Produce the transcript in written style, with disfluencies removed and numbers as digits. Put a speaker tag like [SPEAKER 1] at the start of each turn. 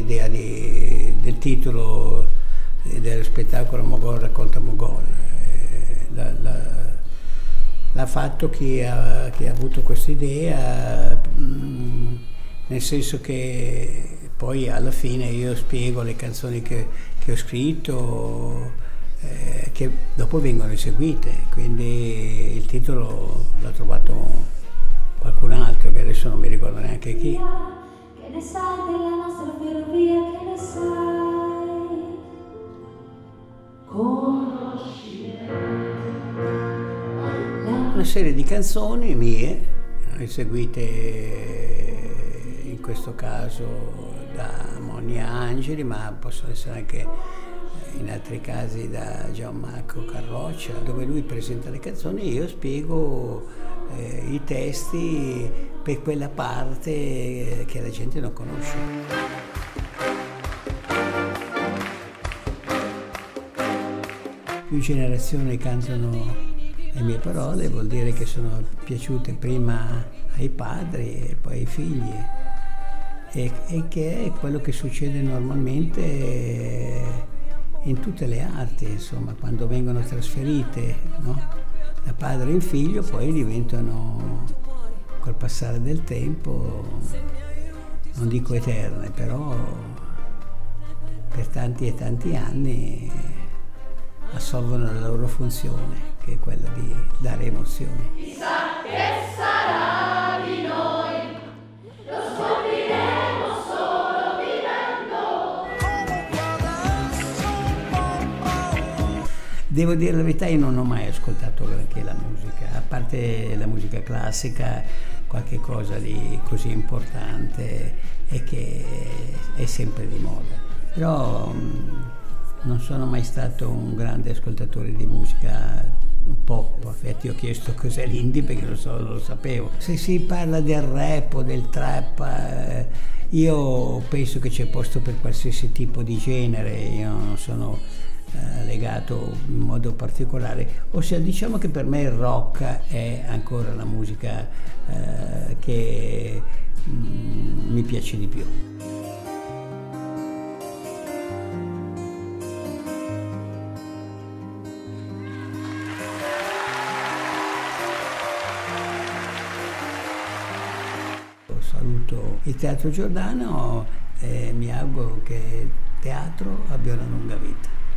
[SPEAKER 1] l'idea del titolo dello spettacolo Mogol racconta Mogol. L'ha fatto chi ha avuto questa idea, nel senso che poi alla fine io spiego le canzoni che ho scritto, che dopo vengono eseguite, quindi il titolo l'ha trovato qualcun altro che adesso non mi ricordo neanche chi.
[SPEAKER 2] Che ne sai della nostra ferrovia, che ne sai? Conosci
[SPEAKER 1] una serie di canzoni mie, eseguite in questo caso da Monia Angeli, ma possono essere anche in altri casi da Gianmarco Carroccia, dove lui presenta le canzoni e io spiego i testi per quella parte che la gente non conosce. Più generazioni cantano le mie parole, vuol dire che sono piaciute prima ai padri e poi ai figli, e che è quello che succede normalmente in tutte le arti, insomma, quando vengono trasferite, no? Da padre in figlio, poi diventano, col passare del tempo, non dico eterne, però per tanti e tanti anni assolvono la loro funzione, che è quella di dare emozioni.
[SPEAKER 2] Chissà che sarà di noi, lo scopriremo solo vivendo.
[SPEAKER 1] Devo dire la verità, io non ho mai ascoltato granché la musica, a parte la musica classica, qualche cosa di così importante e che è sempre di moda. Però non sono mai stato un grande ascoltatore di musica pop. Infatti ho chiesto cos'è l'indie perché non lo sapevo. Se si parla del rap o del trap, io penso che c'è posto per qualsiasi tipo di genere, io non sono legato in modo particolare. Ossia, diciamo che per me il rock è ancora la musica che mi piace di più. Saluto il Teatro Giordano e mi auguro che il teatro abbia una lunga vita.